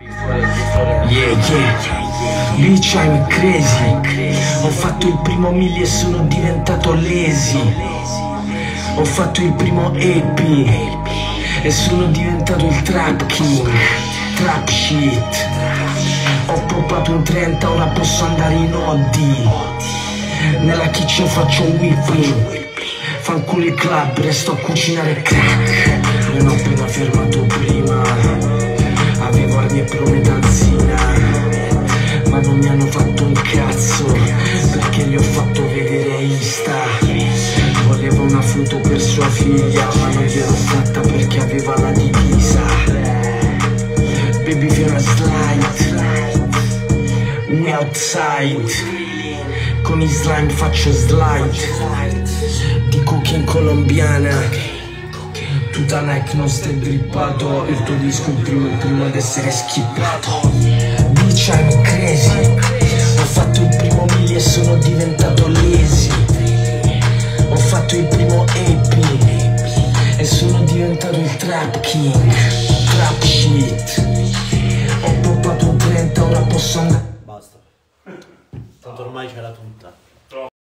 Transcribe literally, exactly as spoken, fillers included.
Yeah, yeah, bitch I'm crazy. Ho fatto il primo mille e sono diventato lazy. Ho fatto il primo E P e sono diventato il trap king. Trap shit. Ho poppato in trenta, ora posso andare in Audi. Nella kitchen faccio whipping. Fanculo il club, resto a cucinare crack. Non ho appena fermato prima. Avevo armi e prometanzina, ma non mi hanno fatto un cazzo, perché gli ho fatto vedere Insta. Voleva una foto per sua figlia, ma non gliel'ho fatta perché aveva la divisa. Baby fai una slide, we outside. Con i slime faccio slide di cocaine colombiana. Tutta Nike non stai drippato. Il tuo disco il primo, il primo ad essere skippato. Bitch I'm crazy. Ho fatto il primo mille e sono diventato lazy. Ho fatto il primo E P e sono diventato il trap king. Trap shit. Ho poppato un trenta, ora posso andare. Basta. Tanto ormai c'era tutta.